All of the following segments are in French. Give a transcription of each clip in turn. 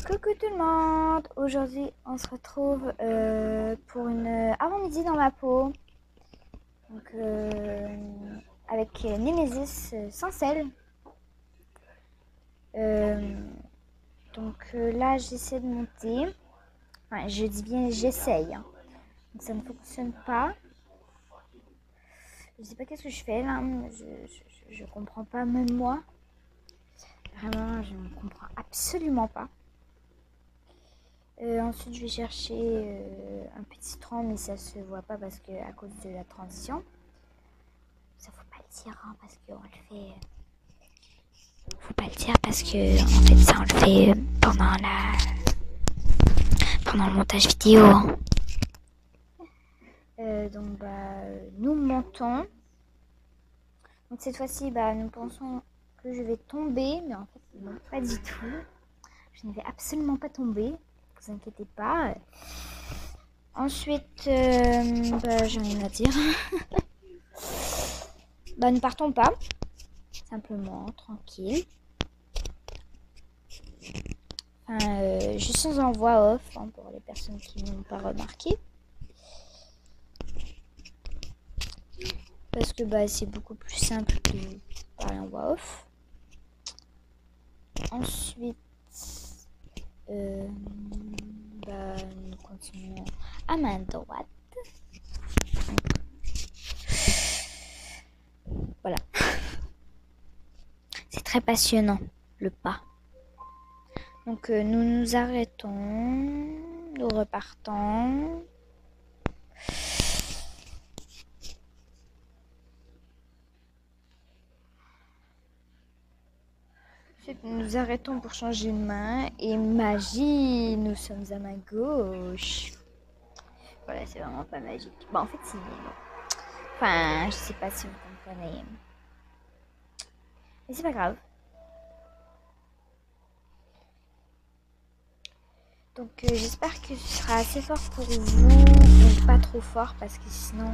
Coucou tout le monde! Aujourd'hui, on se retrouve pour une avant-midi dans ma peau. Donc, avec Nemesis sans sel. Là, j'essaie de monter. Enfin, je dis bien j'essaye. Hein. Donc, ça ne fonctionne pas. Je sais pas qu'est-ce que je fais là. Je comprends pas, même moi. Vraiment, je ne comprends absolument pas. Ensuite, je vais chercher un petit tronc, mais ça se voit pas parce que à cause de la transition. Ça faut pas le dire, hein, parce qu'on le fait. Faut pas le dire parce que en fait, ça on le fait pendant le montage vidéo. Hein. Nous montons. Donc cette fois-ci, nous pensons que je vais tomber, mais en fait, non, pas du tout. Je ne vais absolument pas tomber. Vous inquiétez pas. Ensuite, j'ai rien à dire. Ne partons pas. Simplement, tranquille. Je suis en voix off hein, pour les personnes qui n'ont pas remarqué. Parce que c'est beaucoup plus simple que parler en voix off. Ensuite, nous continuons à main droite. Voilà. C'est très passionnant, le pas. Donc, nous nous arrêtons. Nous repartons. Nous nous arrêtons pour changer une main. Et magie, nous sommes à main gauche. Voilà, c'est vraiment pas magique. En fait, c'est... Enfin, je sais pas si vous comprenez. Mais c'est pas grave. Donc j'espère que ce sera assez fort pour vous, donc pas trop fort parce que sinon,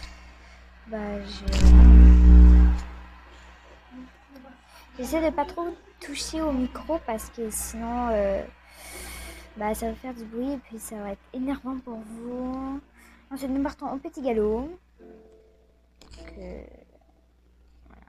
j'essaie de pas trop toucher au micro parce que sinon, ça va faire du bruit et puis ça va être énervant pour vous. Ensuite, nous partons au petit galop. Donc, voilà.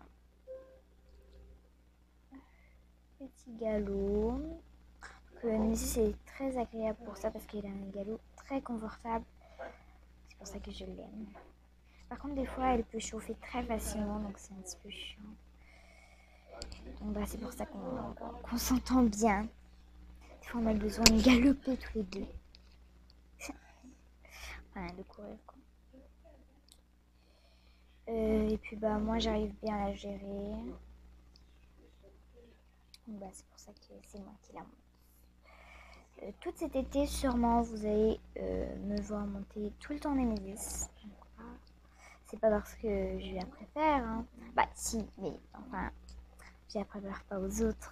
Petit galop. Ici c'est très agréable pour ça parce qu'il a un galop très confortable. C'est pour ça que je l'aime. Par contre, des fois, elle peut chauffer très facilement, donc c'est un petit peu chiant. Donc c'est pour ça qu'on s'entend bien. Des fois, on a besoin de galoper tous les deux. Enfin, de courir, quoi. Et puis, moi, j'arrive bien à la gérer. Donc, c'est pour ça que c'est moi qui la monte. Tout cet été, sûrement, vous allez me voir monter tout le temps Nemesis. C'est pas parce que je la préfère. Hein. Si, mais enfin, je la préfère pas aux autres.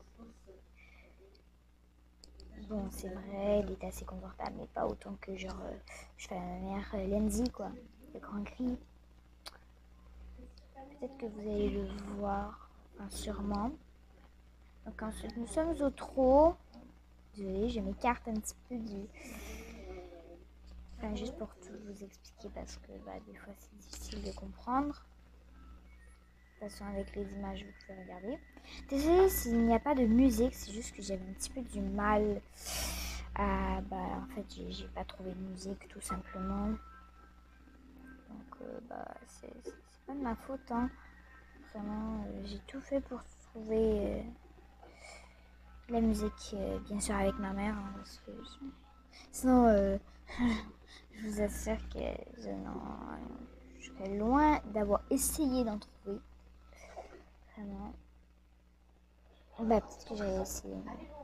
Bon, c'est vrai, il est assez confortable, mais pas autant que je fais la mère Lenzi, quoi. Le grand gris. Peut-être que vous allez le voir, enfin, sûrement. Donc ensuite, nous sommes au trot. Désolée, je m'écarte un petit peu du... Enfin, juste pour tout vous expliquer, parce que des fois, c'est difficile de comprendre. De toute façon, avec les images, vous pouvez regarder. Désolée s'il n'y a pas de musique, c'est juste que j'avais un petit peu du mal à... en fait, j'ai pas trouvé de musique, tout simplement. Donc, c'est pas de ma faute, hein. Vraiment, j'ai tout fait pour trouver la musique, bien sûr avec ma mère, hein, parce que sinon, je vous assure que je serais loin d'avoir essayé d'en trouver. Vraiment. Peut-être que j'avais essayé.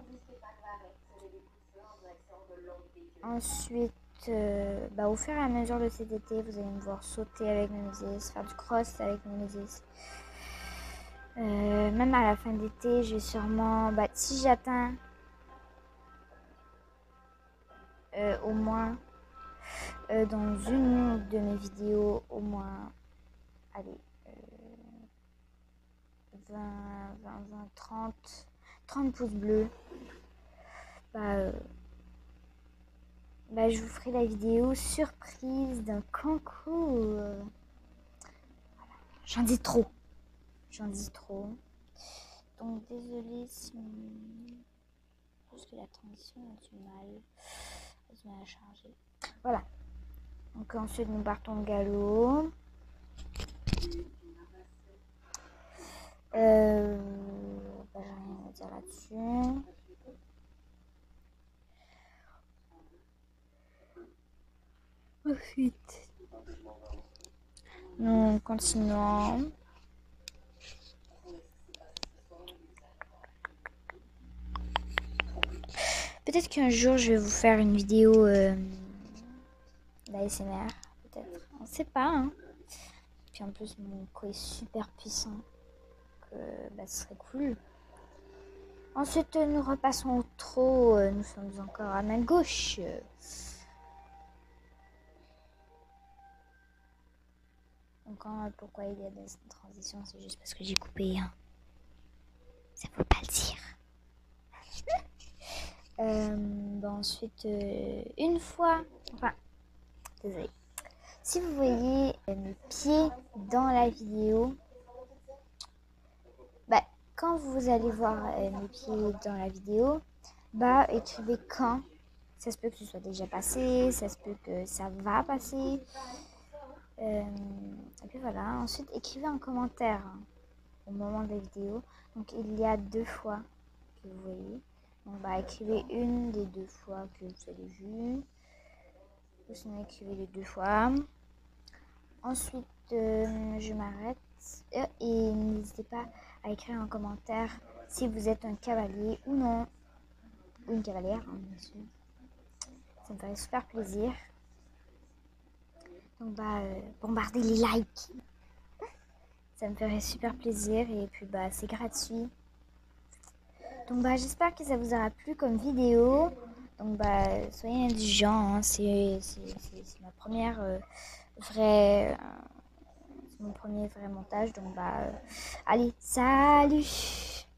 Ensuite, au fur et à mesure de cet été, vous allez me voir sauter avec Nemesis, faire du cross avec Nemesis. Même à la fin d'été, je vais sûrement, si j'atteins au moins dans une de mes vidéos, au moins, allez, 20, 30 pouces bleus. je vous ferai la vidéo surprise d'un concours. J'en dis trop. Donc désolée si parce que la transition a du mal à charger. Voilà. Donc ensuite nous partons au galop. J'ai rien à dire là-dessus. Ensuite, nous continuons. Peut-être qu'un jour je vais vous faire une vidéo d'ASMR, peut-être. On sait pas, hein. Puis en plus mon micro est super puissant. Donc ce serait cool. Ensuite nous repassons au trot. Nous sommes encore à main gauche. Donc pourquoi il y a des transitions, c'est juste parce que j'ai coupé un. Ça faut pas le dire. Ensuite, une fois, enfin, désolé. Si vous voyez mes pieds dans la vidéo, quand vous allez voir mes pieds dans la vidéo, écrivez quand. Ça se peut que ce soit déjà passé, ça se peut que ça va passer. Et puis voilà, ensuite écrivez un commentaire au moment de la vidéo. Donc il y a 2 fois que vous voyez. Donc écrivez une des 2 fois que vous avez vu. Ou sinon écrivez les 2 fois. Ensuite je m'arrête. Et n'hésitez pas à écrire un commentaire si vous êtes un cavalier ou non. Ou une cavalière, hein, bien sûr. Ça me ferait super plaisir. Donc bombardez les likes. Ça me ferait super plaisir et puis c'est gratuit. Donc j'espère que ça vous aura plu comme vidéo. Donc soyez indulgents, hein. C'est ma première vraie c'est mon premier vrai montage. Donc allez, salut.